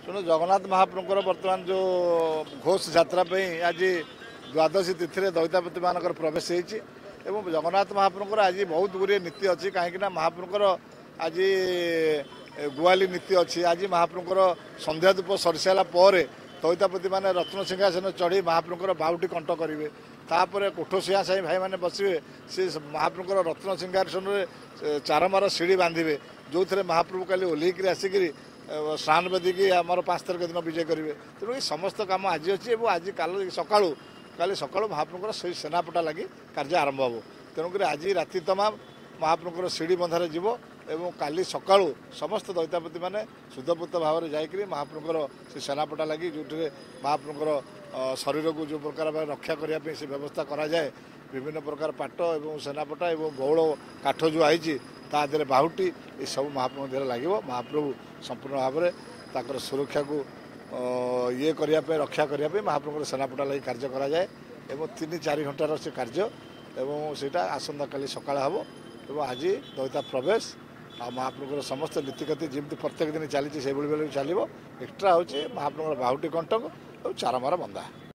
ତେଣୁ ଜଗନ୍ନାଥ ମହାପ୍ରଭୁଙ୍କର ବର୍ତ୍ତମାନ ଯେଉଁ ଘୋଷ ଯାତ୍ରା ପାଇଁ ଆଜି ଦ୍ୱାଦଶୀ ତିଥିରେ ଦଇତାପତିମାନଙ୍କର ପ୍ରବେଶ ହେଇଛି ଏବଂ ଜଗନ୍ନାଥ ମହାପ୍ରଭୁଙ୍କର ଆଜି ବହୁତ ଗୁଡ଼ିଏ ନୀତି ଅଛି କାହିଁକିନା ମହାପ୍ରଭୁଙ୍କର ଆଜି ଗୁଆଲି ନୀତି ଅଛି। ଆଜି ମହାପ୍ରଭୁଙ୍କର ସନ୍ଧ୍ୟା ଧୂପ ସରିସାରିଲା ପରେ ଦଇତାପତିମାନେ ରତ୍ନ ସିଂହାସନ ଚଢ଼ି ମହାପ୍ରଭୁଙ୍କର ବାହୁଟି କଣ୍ଠ କରିବେ। ତାପରେ କୋଠସିଂହା ସାହି ଭାଇମାନେ ବସିବେ, ସେ ମହାପ୍ରଭୁଙ୍କର ରତ୍ନ ସିଂହାସନରେ ଚାରମାର ସିଡ଼ି ବାନ୍ଧିବେ, ଯେଉଁଥିରେ ମହାପ୍ରଭୁ କାଲି ଓହ୍ଲେଇକିରି ଆସିକିରି ସ୍ନାନ ବେଦୀକି ଆମର 5 ତାରିଖ ଦିନ ବିଜେ କରିବେ। ତେଣୁ ଏ ସମସ୍ତ କାମ ଆଜି ଅଛି ଏବଂ ଆଜି କାଲି ସକାଳୁ ମହାପ୍ରଭୁଙ୍କର ସେଇ ସେନାପଟା ଲାଗି କାର୍ଯ୍ୟ ଆରମ୍ଭ ହେବ। ତେଣୁକରି ଆଜି ରାତି ତମାମ ମହାପ୍ରଭୁଙ୍କର ସିଡ଼ି ବନ୍ଧାରେ ଯିବ ଏବଂ କାଲି ସକାଳୁ ସମସ୍ତ ଦଇତାପତିମାନେ ଶୁଦ୍ଧପୂତ ଭାବରେ ଯାଇକରି ମହାପ୍ରଭୁଙ୍କର ସେ ସେନାପଟା ଲାଗି ଯେଉଁଥିରେ ମହାପ୍ରଭୁଙ୍କର ଶରୀରକୁ ଯେଉଁ ପ୍ରକାର ଭାବେ ରକ୍ଷା କରିବା ପାଇଁ ସେ ବ୍ୟବସ୍ଥା କରାଯାଏ, ବିଭିନ୍ନ ପ୍ରକାର ପାଟ ଏବଂ ସେନାପଟା ଏବଂ ବଉଳ କାଠ ଯେଉଁ ଆଇଛି ତା ଦେହରେ ବାହୁଟି ଏସବୁ ମହାପ୍ରଭୁଙ୍କ ଦେହରେ ଲାଗିବ। ମହାପ୍ରଭୁ ସମ୍ପୂର୍ଣ୍ଣ ଭାବରେ ତାଙ୍କର ସୁରକ୍ଷାକୁ ଇଏ କରିବା ପାଇଁ ରକ୍ଷା କରିବା ପାଇଁ ମହାପ୍ରଭୁଙ୍କର ସେନାପଟା ଲାଗି କାର୍ଯ୍ୟ କରାଯାଏ ଏବଂ 3-4 ଘଣ୍ଟାର ସେ କାର୍ଯ୍ୟ ଏବଂ ସେଇଟା ଆସନ୍ତାକାଲି ସକାଳେ ହେବ ଏବଂ ଆଜି ଦଇତା ପ୍ରବେଶ ଆଉ ମହାପ୍ରଭୁଙ୍କର ସମସ୍ତ ନୀତିକାତି ଯେମିତି ପ୍ରତ୍ୟେକ ଦିନ ଚାଲିଛି ସେଇଭଳି ଭାବେ ଚାଲିବ। ଏକ୍ସଟ୍ରା ହେଉଛି ମହାପ୍ରଭୁଙ୍କର ବାହୁଟି କଣ୍ଟକ ଆଉ ଚାରମାର ବନ୍ଧା।